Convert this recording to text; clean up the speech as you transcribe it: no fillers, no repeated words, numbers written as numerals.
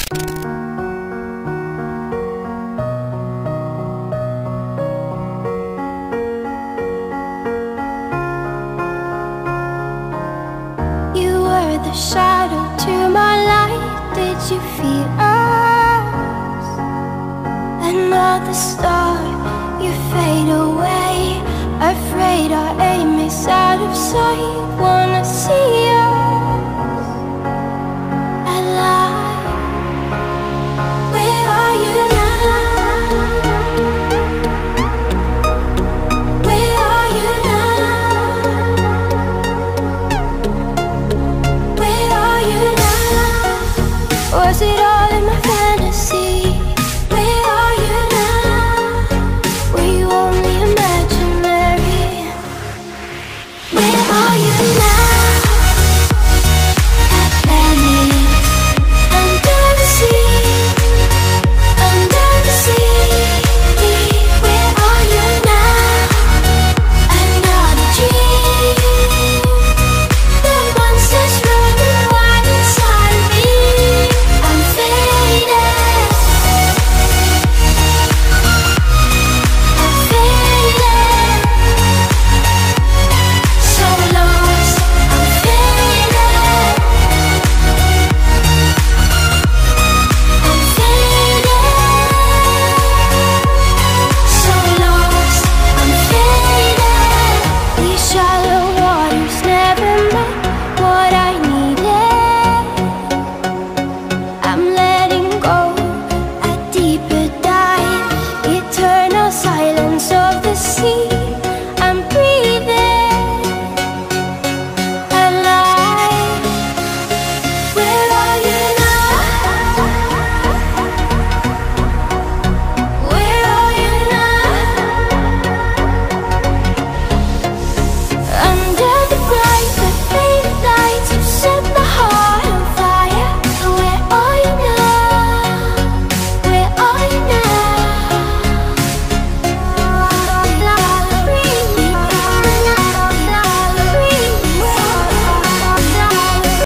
The shadow to my light, did you feel us? Another star, you fade away. Afraid our aim is out of sight. Wanna see us alive. Where are you now? Where are you now? Was it all in my fantasy?